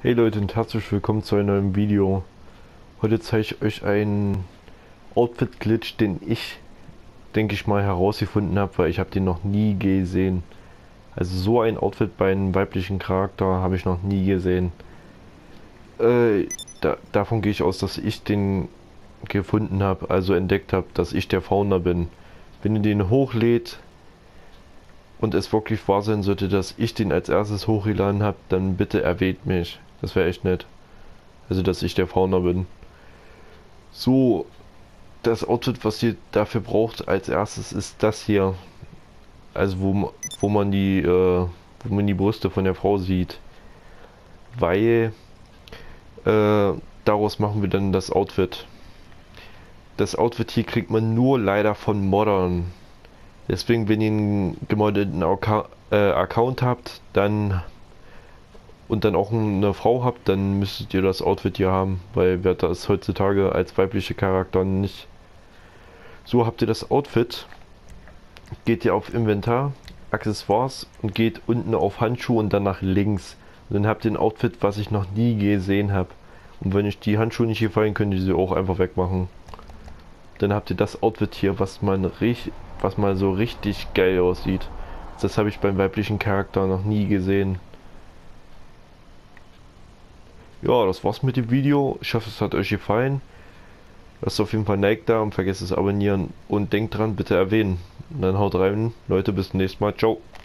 Hey Leute und herzlich willkommen zu einem neuen Video. Heute zeige ich euch einen Outfit-Glitch, den ich, denke ich mal, herausgefunden habe, weil ich habe den noch nie gesehen. Also so ein Outfit bei einem weiblichen Charakter habe ich noch nie gesehen. Davon gehe ich aus, dass ich den gefunden habe, also entdeckt habe, dass ich der Founder bin. Wenn ihr den hochlädt und es wirklich wahr sein sollte, dass ich den als erstes hochgeladen habe, dann bitte erwähnt mich. Das wäre echt nett. Also, dass ich der Founder bin. So, das Outfit, was ihr dafür braucht als erstes, ist das hier. Also, wo man die Brüste von der Frau sieht. Weil daraus machen wir dann das Outfit. Das Outfit hier kriegt man nur leider von Moddern. Deswegen, wenn ihr einen gemoddeten Account habt, dann und dann auch eine Frau habt, dann müsstet ihr das Outfit hier haben, weil wer das heutzutage als weibliche Charakter nicht. So habt ihr das Outfit, geht ihr auf Inventar, Accessoires und geht unten auf Handschuhe und dann nach links. Und dann habt ihr ein Outfit, was ich noch nie gesehen habe. Und wenn euch die Handschuhe nicht gefallen, könnt ihr sie auch einfach wegmachen. Dann habt ihr das Outfit hier, was mal so richtig geil aussieht. Das habe ich beim weiblichen Charakter noch nie gesehen. Ja, das war's mit dem Video. Ich hoffe, es hat euch gefallen. Lasst auf jeden Fall ein Like da und vergesst das Abonnieren. Und denkt dran, bitte erwähnen. Und dann haut rein. Leute, bis zum nächsten Mal. Ciao.